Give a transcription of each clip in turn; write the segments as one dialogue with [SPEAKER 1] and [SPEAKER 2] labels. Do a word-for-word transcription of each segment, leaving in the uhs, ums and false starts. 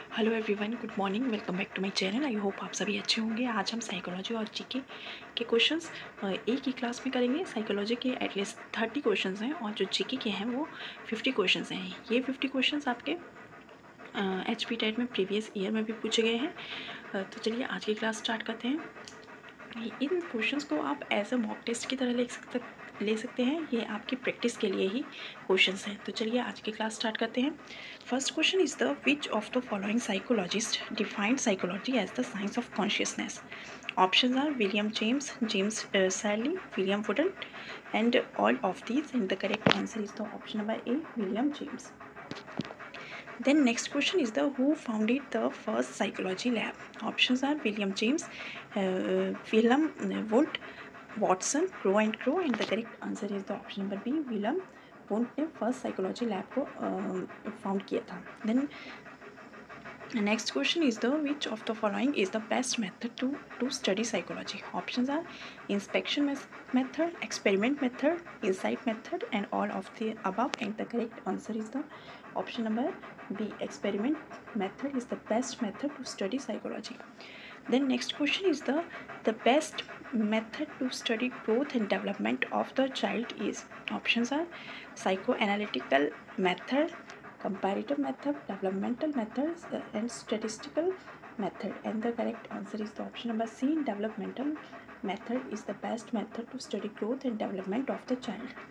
[SPEAKER 1] Hello everyone, good morning. Welcome back to my channel. I hope आप सभी अच्छे होंगे। आज हम साइकोलॉजी और जीके के क्वेश्चंस एक ही क्लास में करेंगे। साइकोलॉजी के एटलीस्ट थर्टी क्वेश्चंस हैं और जो जीके के हैं वो फिफ्टी क्वेश्चंस हैं। ये फिफ्टी क्वेश्चंस आपके एच पी टेट में प्रीवियस ईयर में भी पूछे गए हैं। तो चलिए आज की क्लास स्टार्ट करते हैं। इन क्वेश्चंस को आप एज अ मॉक टेस्ट की तरह ले सकते ले सकते हैं। ये आपकी प्रैक्टिस के लिए ही क्वेश्चंस हैं। तो चलिए आज की क्लास स्टार्ट करते हैं। First question is the which of the following psychologist defined psychology as the science of consciousness. Options are William James, James Sully, William वुडन and all of these, and the correct answer is the option number A, William James. Then next question is the who founded the first psychology lab. Options are William James, uh, William Wundt, Watson, Crow and Crow, and the correct answer is the option number B, William Wundt ने first psychology lab को uh, found किया था. Then next question is the which of the following is the best method to to study psychology. Options are inspection method, experiment method, insight method, and all of the above, and the correct answer is the option number B, experiment method is the best method to study psychology. Then next question is the the best method to study growth and development of the child is. Options are psychoanalytical method, comparative method, developmental methods, uh, and statistical method, and the correct answer is the option number C, developmental method is the best method to study growth and development of the child.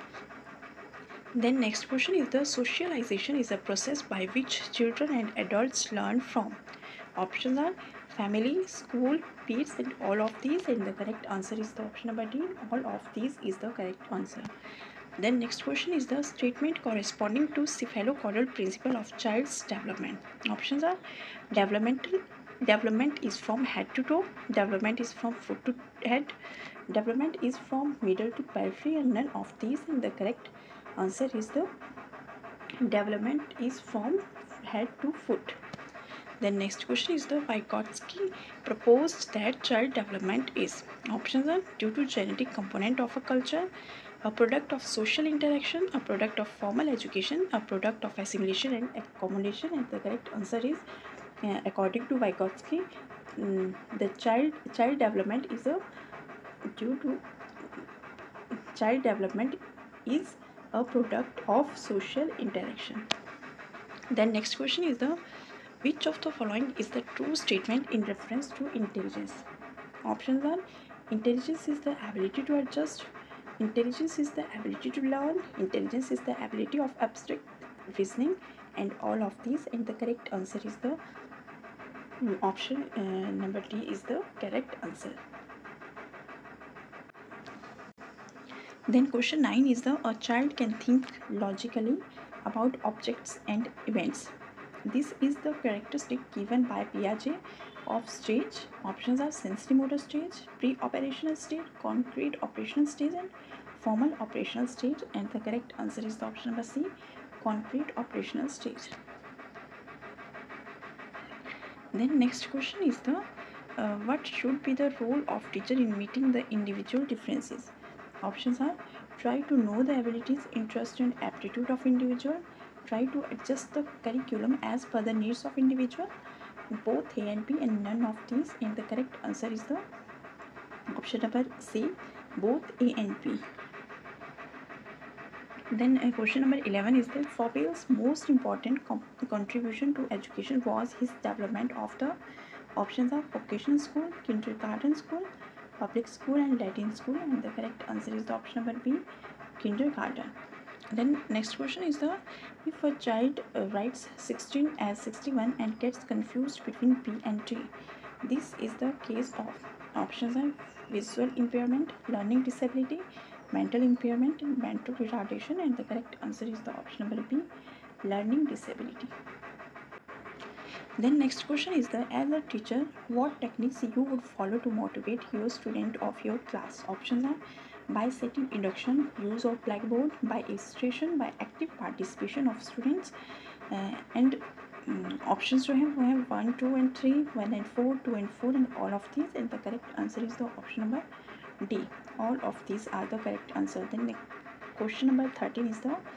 [SPEAKER 1] Then next question is the socialization is a process by which children and adults learn from. Options are family, school, peers, and all of these, and the correct answer is the option number D, all of these is the correct answer. Then next question is the statement corresponding to cephalocaudal principle of child's development. Options are developmental development is from head to toe, development is from foot to head, development is from middle to periphery, and none of these, and the correct answer is the development is from head to foot. Then next question is the Vygotsky proposed that child development is. Options are due to genetic component of a culture, a product of social interaction, a product of formal education, a product of assimilation and accommodation, and the correct answer is uh, according to Vygotsky, um, the child child development is a due to child development is a product of social interaction. Then next question is the which of the following is the true statement in reference to intelligence. Options are intelligence is the ability to adjust, intelligence is the ability to learn, intelligence is the ability of abstract reasoning, and all of these, and the correct answer is the um, option uh, number D is the correct answer. Then question nine is the a child can think logically about objects and events. This is the characteristic given by Piaget of stage. Options are sensory-motor stage, pre-operational stage, concrete operational stage, and formal operational stage. And the correct answer is the option number C, concrete operational stage. Then next question is the uh, what should be the role of teacher in meeting the individual differences. Options are try to know the abilities, interest, and aptitude of individual, try to adjust the curriculum as per the needs of individual, both A and B, and none of these, and the correct answer is the option number C, both A and B. Then uh, question number eleven is that Fauvel's most important com- contribution to education was his development of the options are vocational school, kindergarten school, public school, and Latin school, and the correct answer is the option number B, kindergarten. Then next question is the if a child uh, writes sixteen as sixty-one and gets confused between P and T, this is the case of. Options are visual impairment, learning disability, mental impairment, and mental retardation, and the correct answer is the option number B, learning disability. Then next question is the as a teacher, what techniques you would follow to motivate your student of your class. Options are by setting induction, use of blackboard, by illustration, by active participation of students, uh, and um, options जो हैं वो हैं one two and three, one and four, two and four, and all of these, and the correct answer is the option number D. All of these are the correct answer. Then question number thirteen is the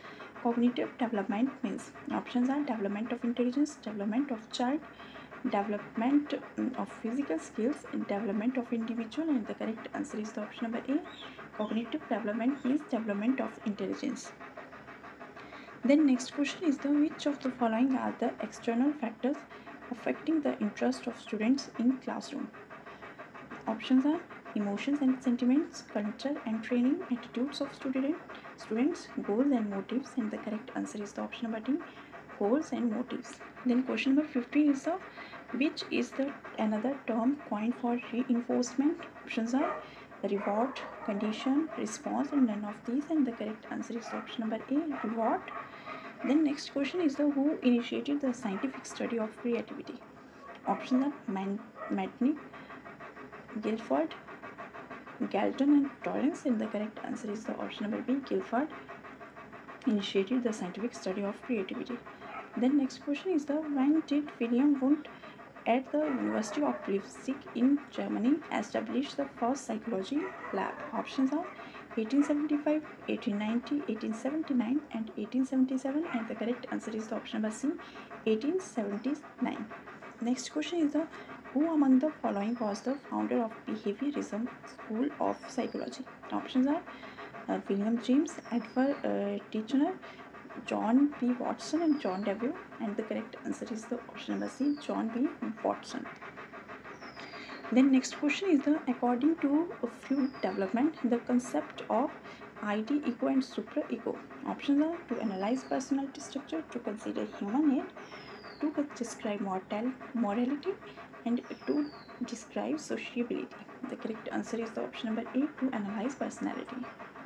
[SPEAKER 1] cognitive development means? Options are development of intelligence, development of child, development mm, of physical skills, and development of individual, and the correct answer is the option number A. Cognitive development means development of intelligence. Then next question is the which of the following are the external factors affecting the interest of students in classroom? Options are emotions and sentiments, culture and training, attitudes of student, students, goals and motives, and the correct answer is the option number D, goals and motives. Then question number fifteen is the which is the another term coined for reinforcement? Options are reward, condition, response, and none of these, and the correct answer is the option number A, reward. Then next question is the who initiated the scientific study of creativity? Options are Man- Matnick, Guilford, Galton, and Torrance, and the correct answer is the option number B, Guilford initiated the scientific study of creativity. Then next question is the when did William Wundt at the University of Leipzig in Germany establish the first psychology lab? Options are eighteen seventy-five, eighteen ninety, eighteen seventy-nine, and eighteen seventy-seven, and the correct answer is the option number C, eighteen seventy-nine. Next question is the who among the following was the founder of behaviorism school of psychology? Options are uh, William James, Edward uh, Titchener, John B. Watson, and John Dewey, and the correct answer is the option number C, John B. Watson. Then next question is the according to fluid development, the concept of I D, ego, and super ego. Options are to analyze personality structure, to consider human need, to describe mortal morality, and to describe sociability. The correct answer is the option number A, to analyze personality.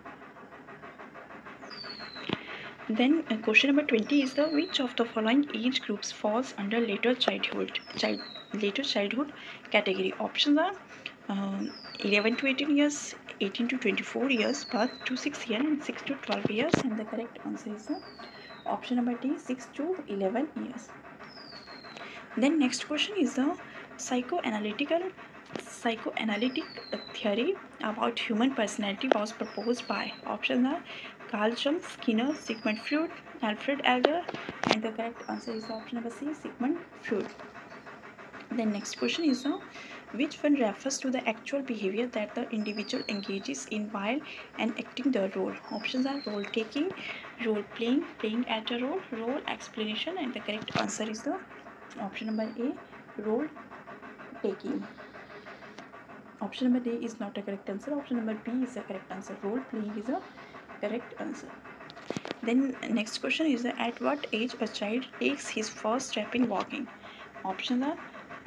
[SPEAKER 1] Then uh, question number twenty is the which of the following age groups falls under later childhood child later childhood category? Options are um, eleven to eighteen years, eighteen to twenty-four years, birth to six years, and six to twelve years, and the correct answer is the option number D, six to eleven years. Then next question is the psychoanalytical psychoanalytic theory about human personality was proposed by? Options are Carl Jung, Skinner, Sigmund Freud, Alfred Adler, and the correct answer is option number C, Sigmund Freud. Then next question is the which one refers to the actual behavior that the individual engages in while enacting the role? Options are role taking, role playing, playing at a role, role explanation, and the correct answer is the option number A, role taking. Option number D is not a correct answer. Option number B is the correct answer. Role playing is a correct answer. Then next question is that at what age a child takes his first step in walking? Options are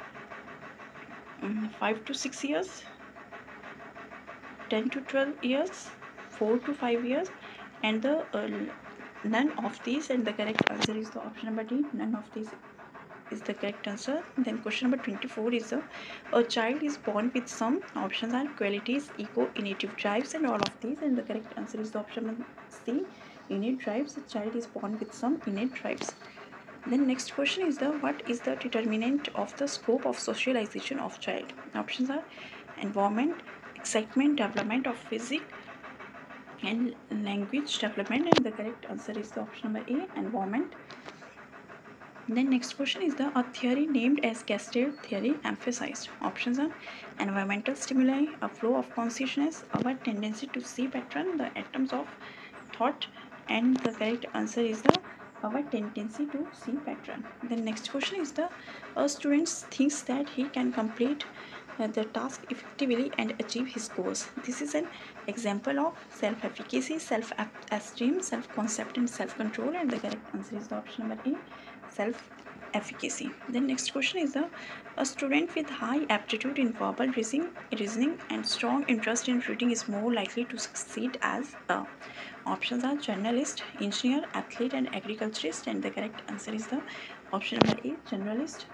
[SPEAKER 1] um, five to six years, ten to twelve years, four to five years, and the uh, none of these, and the correct answer is the option number D, none of these is the correct answer. Then question number twenty-four is the a child is born with some, options are qualities, ego, innate drives, and all of these, and the correct answer is the option number C, innate drives. A child is born with some innate drives. Then next question is the what is the determinant of the scope of socialization of child? Options are environment, excitement, development of physics, and language development, and the correct answer is the option number A, environment. Then next question is the a theory named as Gestalt theory emphasized. Options are environmental stimuli, a flow of consciousness, our tendency to see pattern, the atoms of thought, and the correct answer is the our tendency to see pattern. Then next question is the a student thinks that he can complete uh, the task effectively and achieve his goals. This is an example of self-efficacy, self-esteem, self-concept, and self-control, and the correct answer is the option number A, self-efficacy. Then next question is the a student with high aptitude in verbal reasoning, reasoning and strong interest in reading is more likely to succeed as a. Options are journalist, engineer, athlete, and agriculturist, and the correct answer is the option number A, journalist.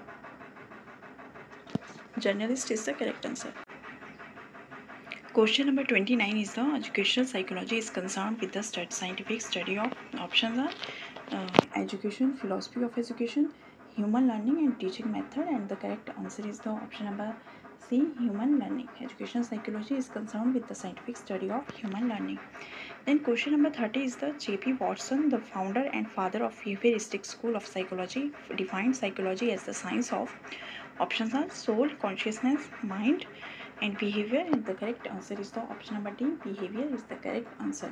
[SPEAKER 1] Journalist is the correct answer. Question number twenty-nine is the educational psychology is concerned with the stud scientific study of, options are uh, education, philosophy of education, human learning, and teaching method, and the correct answer is the option number C, human learning. Educational psychology is concerned with the scientific study of human learning. Then question number thirty is the J P Watson, the founder and father of Heuristic School of Psychology, defined psychology as the science of. Options are soul, consciousness, mind, and behavior. And the correct answer is the option number D. Behavior is the correct answer.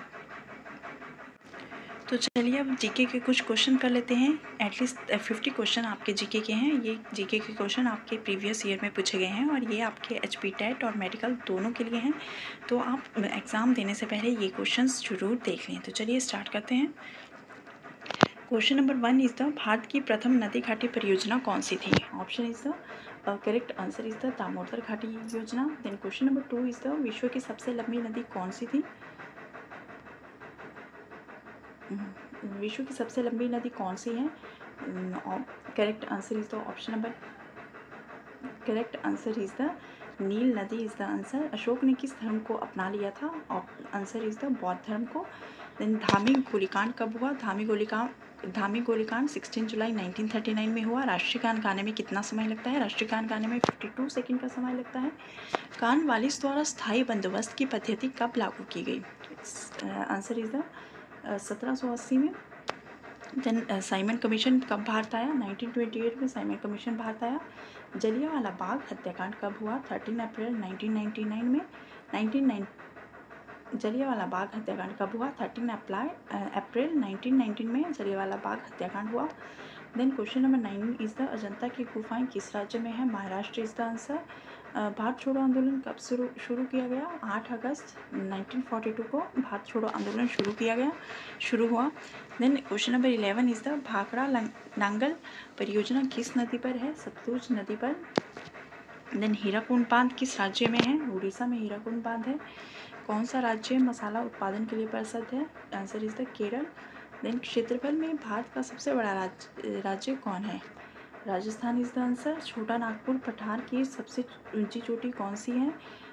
[SPEAKER 1] तो चलिए अब GK के कुछ question कर लेते हैं. At least fifty question आपके GK के हैं. ये जीके के क्वेश्चन आपके प्रीवियस ईयर में पूछे गए हैं और ये आपके एचपी टेट और मेडिकल दोनों के लिए हैं. तो आप एग्ज़ाम देने से पहले ये क्वेश्चंस जरूर देख लें. तो चलिए स्टार्ट करते हैं. Question number one is the Bharat की प्रथम नदी घाटी परियोजना कौन सी थी? Option is the correct answer is the Damodar घाटी योजना. Then question number two is the विश्व की सबसे लंबी नदी कौन सी थी? विश्व की सबसे लंबी नदी कौन सी है? Correct answer is the option number correct answer is the Nile नदी इज द आंसर. अशोक ने किस धर्म को अपना लिया था? आंसर इज द बौद्ध धर्म को. देन धामी गोलीकांड कब हुआ? धामी गोलीकांड धामी गोलीकांड सोलह जुलाई नाइनटीन थर्टी नाइन में हुआ. राष्ट्रीय गान गाने में कितना समय लगता है? राष्ट्रीय गान गाने में बावन सेकंड का समय लगता है. कॉर्नवालिस द्वारा स्थायी बंदोबस्त की पद्धति कब लागू की गई? आंसर इज द सत्रह सौ अस्सी में. देन साइमन कमीशन कब भारत आया? नाइनटीन ट्वेंटी एट में साइमन कमीशन भारत आया. जलियांवाला बाग हत्याकांड कब हुआ? तेरह अप्रैल नाइनटीन नाइंटी नाइन में. नाइनटीन जलियांवाला बाग हत्याकांड कब हुआ? तेरह अप्रैल नाइनटीन नाइंटी में जलियांवाला बाग हत्याकांड हुआ. Then question number nine is the Ajanta की गुफाएं किस राज्य में है? Maharashtra is the answer. Bharat छोड़ो आंदोलन कब शुरू शुरू किया गया? आठ अगस्त नाइनटीन फोर्टी टू को भारत छोड़ो आंदोलन शुरू किया गया शुरू हुआ. Then question number eleven is the Bhakra Nangal परियोजना किस नदी पर है? सतलुज नदी पर. देन हीराकुंड बांध किस राज्य में है? उड़ीसा में हीराकुंड बांध है. कौन सा राज्य मसाला उत्पादन के लिए प्रसिद्ध है? Answer is the Kerala. Then क्षेत्रफल में भारत का सबसे बड़ा राज्य राज्य कौन है? Rajasthan is the answer. Chota Nagpur पठार की सबसे ऊंची चोटी कौन सी है?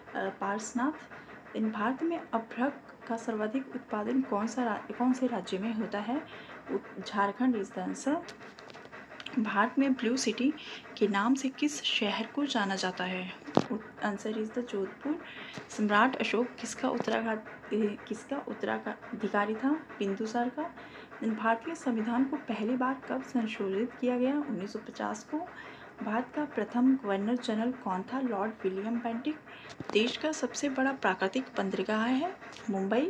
[SPEAKER 1] पारसनाथ. इन भारत में अभ्रक का सर्वाधिक उत्पादन कौन सा कौन से राज्य में होता है? Jharkhand is the answer. Bharat में ब्लू सिटी के नाम से किस शहर को जाना जाता है? Answer is the Jodhpur. सम्राट अशोक किसका उत्तराधिकारी किसका उत्तराधिकारी था? बिंदुसार का. भारतीय संविधान को पहली बार कब संशोधित किया गया? उन्नीस सौ पचास को. भारत का प्रथम गवर्नर जनरल कौन था? Lord William Bentinck. देश का सबसे बड़ा प्राकृतिक बंदरगाह है मुंबई.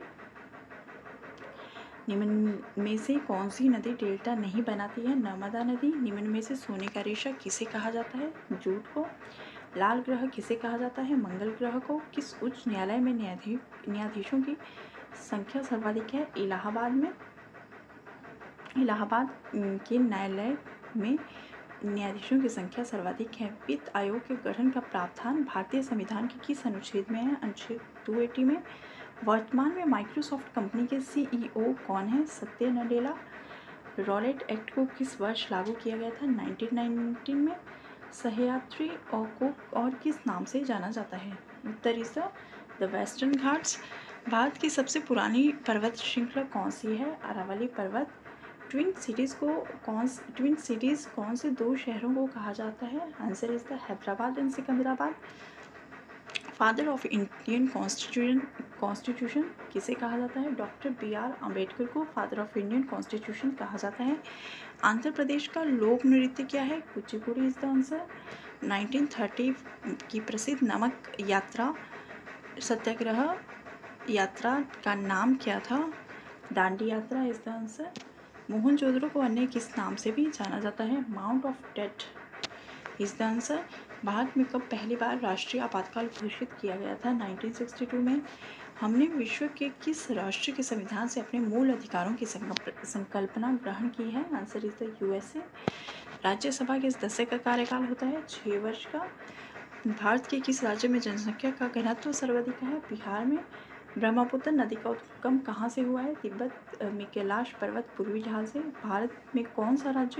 [SPEAKER 1] निम्न में से कौन सी नदी डेल्टा नहीं बनाती है? नर्मदा नदी. निम्न में से सोने का रेशा किसे कहा जाता है? जूट को. लाल ग्रह किसे कहा जाता है? मंगल ग्रह को. किस उच्च न्यायालय में न्यायाधीश न्यायाधीशों की संख्या सर्वाधिक है? इलाहाबाद में. इलाहाबाद के न्यायालय में न्यायाधीशों की संख्या सर्वाधिक है. वित्त आयोग के गठन का प्रावधान भारतीय संविधान के किस अनुच्छेद में है? अनुच्छेद दो सौ अस्सी में. वर्तमान में माइक्रोसॉफ्ट कंपनी के सीईओ कौन है? सत्य नडेला. रॉलेट एक्ट को किस वर्ष लागू किया गया था? नाइनटीन नाइनटीन में. सह्याद्री और को और किस नाम से जाना जाता है? उत्तर इज द वेस्टर्न घाट्स. भारत की सबसे पुरानी पर्वत श्रृंखला कौन सी है? अरावली पर्वत. ट्विन सिटीज़ को कौन ट्विन सिटीज़ कौन से दो शहरों को कहा जाता है? Answer is the Hyderabad and Secunderabad. Father of Indian constitution constitution किसे कहा जाता है? डॉक्टर बी आर अम्बेडकर को फादर ऑफ इंडियन कॉन्स्टिट्यूशन कहा जाता है. आंध्र प्रदेश का लोक नृत्य क्या है? Kuchipudi is the answer. Nineteen thirty की प्रसिद्ध नमक यात्रा सत्याग्रह यात्रा का नाम क्या था? दांडी यात्रा इज द आंसर. मोहनजोदड़ो को अन्य किस नाम से भी जाना जाता है? Mount of death is the answer. Bharat में कब पहली बार राष्ट्रीय आपातकाल घोषित किया गया था? नाइनटीन सिक्सटी टू में. हमने विश्व के किस राष्ट्र के संविधान से अपने मूल अधिकारों की संकल्पना ग्रहण की है? Answer is the USA. Rajya Sabha के सदस्य का कार्यकाल होता है छः वर्ष का. भारत के किस राज्य में जनसंख्या का घनत्व सर्वाधिक है? बिहार में. ब्रह्मपुत्र नदी का उद्गम कहाँ से हुआ है? तिब्बत में कैलाश पर्वत पूर्वी ढाल से. भारत में कौन सा राज्य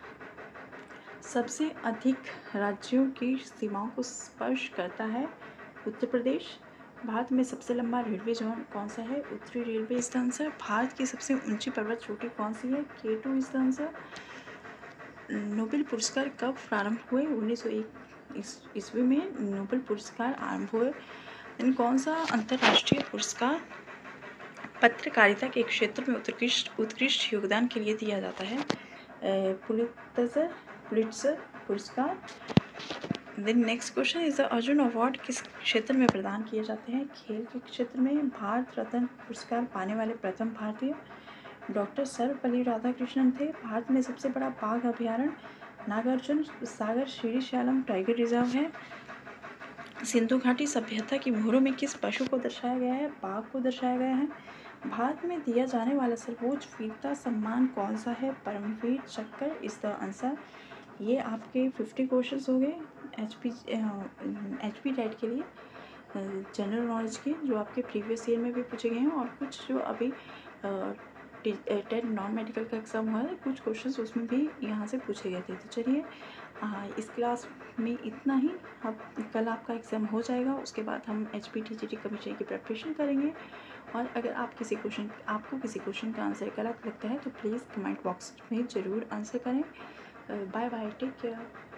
[SPEAKER 1] सबसे अधिक राज्यों की सीमाओं को स्पर्श करता है? उत्तर प्रदेश. भारत में सबसे लंबा रेलवे जोन कौन सा है? उत्तरी रेलवे इज द आंसर. भारत की सबसे ऊंची पर्वत चोटी कौन सी है? K two is the answer. Nobel पुरस्कार कब प्रारंभ हुए? उन्नीस सौ एक ईस्वी में नोबेल पुरस्कार आरंभ हुए. इन कौन सा अंतर्राष्ट्रीय पुरस्कार पत्रकारिता के क्षेत्र में उत्कृष्ट उत्कृष्ट योगदान के लिए दिया जाता है पुलित्जर पुलित्जर पुरस्कार। Then next question is the Arjuna award किस क्षेत्र में प्रदान किए जाते हैं? खेल के क्षेत्र में। भारत रत्न पुरस्कार पाने वाले प्रथम भारतीय डॉक्टर सर्वपल्ली राधाकृष्णन थे। भारत में सबसे बड़ा बाघ अभयारण्य नागार्जुन सागर श्रीशैलम टाइगर रिजर्व है। सिंधु घाटी सभ्यता की मोहरों में किस पशु को दर्शाया गया है? बाघ को दर्शाया गया है। भारत में दिया जाने वाला सर्वोच्च वीरता सम्मान कौन सा है? परमवीर चक्र इज द आंसर। ये आपके फिफ्टी क्वेश्चंस हो गए H P H P TET के लिए जनरल नॉलेज के, जो आपके प्रीवियस ईयर में भी पूछे गए हैं और कुछ जो अभी टेट नॉन मेडिकल का एग्ज़ाम हुआ है, कुछ क्वेश्चंस उसमें भी यहाँ से पूछे गए थे। तो चलिए इस क्लास में इतना ही। अब कल आपका एग्ज़ाम हो जाएगा, उसके बाद हम H P T G T commission की प्रिपरेशन करेंगे। और अगर आप किसी क्वेश्चन आपको किसी क्वेश्चन का आंसर गलत लगता है तो प्लीज़ कमेंट बॉक्स में ज़रूर आंसर करें। Bye bye, take care.